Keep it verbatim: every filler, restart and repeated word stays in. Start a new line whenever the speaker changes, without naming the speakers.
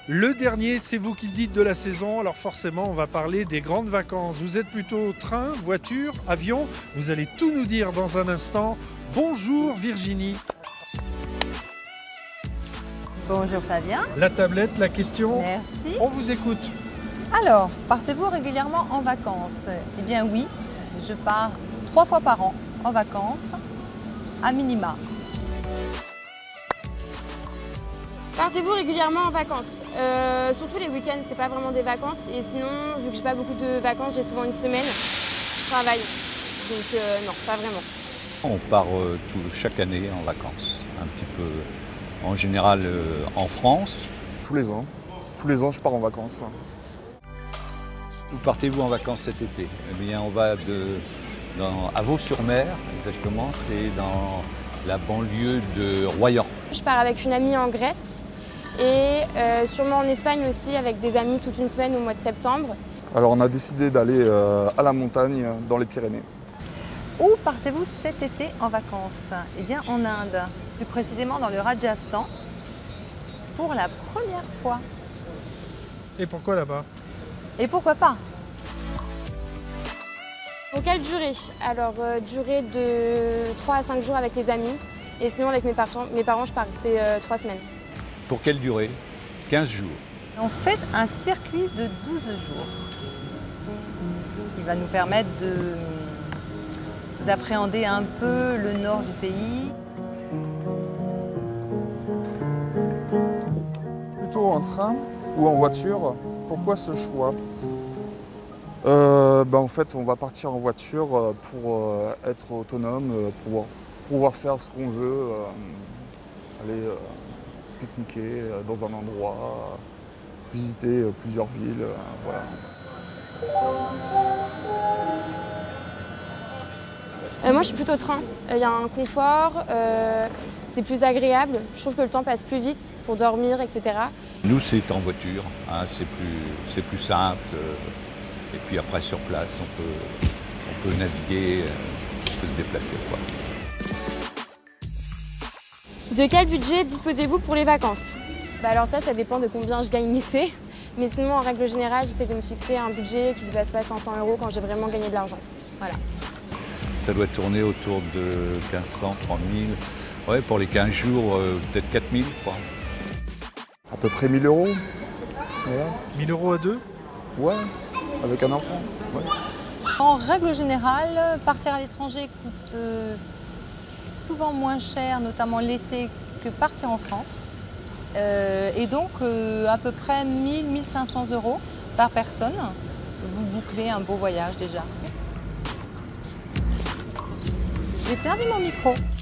Le dernier, c'est vous qui le dites, de la saison, alors forcément on va parler des grandes vacances. Vous êtes plutôt train, voiture, avion? Vous allez tout nous dire dans un instant. Bonjour Virginie.
Bonjour Fabien.
La tablette, la question?
Merci.
On vous écoute.
Alors, partez-vous régulièrement en vacances? Eh bien oui, je pars trois fois par an en vacances, à minima.
Partez-vous régulièrement en vacances? euh, Surtout les week-ends, c'est pas vraiment des vacances. Et sinon, vu que j'ai pas beaucoup de vacances, j'ai souvent une semaine, je travaille. Donc euh, non, pas vraiment.
On part euh, tout, chaque année en vacances, un petit peu, en général euh, en France.
Tous les ans. Tous les ans, je pars en vacances.
Où partez-vous en vacances cet été? Eh bien, on va de, dans, à Vaux-sur-Mer, exactement, c'est dans la banlieue de Royan.
Je pars avec une amie en Grèce et euh, sûrement en Espagne aussi avec des amis toute une semaine au mois de septembre.
Alors on a décidé d'aller euh, à la montagne dans les Pyrénées.
Où partez-vous cet été en vacances? Eh bien en Inde, plus précisément dans le Rajasthan, pour la première fois.
Et pourquoi là-bas?
Et pourquoi pas?
Pour quelle durée? Alors euh, durée de trois à cinq jours avec les amis et sinon avec mes parents, mes parents je partais euh, trois semaines.
Pour quelle durée? quinze jours.
On fait un circuit de douze jours qui va nous permettre de, d'appréhender un peu le nord du pays.
Plutôt en train ou en voiture. Pourquoi ce choix? euh, ben, En fait, on va partir en voiture pour euh, être autonome, pour pouvoir, pouvoir faire ce qu'on veut, euh, aller euh, pique-niquer dans un endroit, euh, visiter euh, plusieurs villes. Euh, voilà.
Euh, moi je suis plutôt train, il euh, y a un confort, euh, c'est plus agréable, je trouve que le temps passe plus vite pour dormir, et cetera.
Nous, c'est en voiture, hein, c'est plus, c'est plus simple. Euh, et puis après, sur place, on peut, on peut naviguer, euh, on peut se déplacer, quoi.
De quel budget disposez-vous pour les vacances? Bah alors ça, ça dépend de combien je gagne l'été. Mais sinon, en règle générale, j'essaie de me fixer un budget qui ne dépasse pas cinq cents euros quand j'ai vraiment gagné de l'argent. Voilà.
Ça doit tourner autour de quinze cents, trois mille. Ouais, pour les quinze jours, euh, peut-être quatre mille, quoi.
À peu près mille euros. Voilà.
mille euros à deux?
Ouais, avec un enfant. Ouais.
En règle générale, partir à l'étranger coûte euh, souvent moins cher, notamment l'été, que partir en France. Euh, et donc, euh, à peu près mille à mille cinq cents euros par personne. Vous bouclez un beau voyage déjà. J'ai perdu mon micro.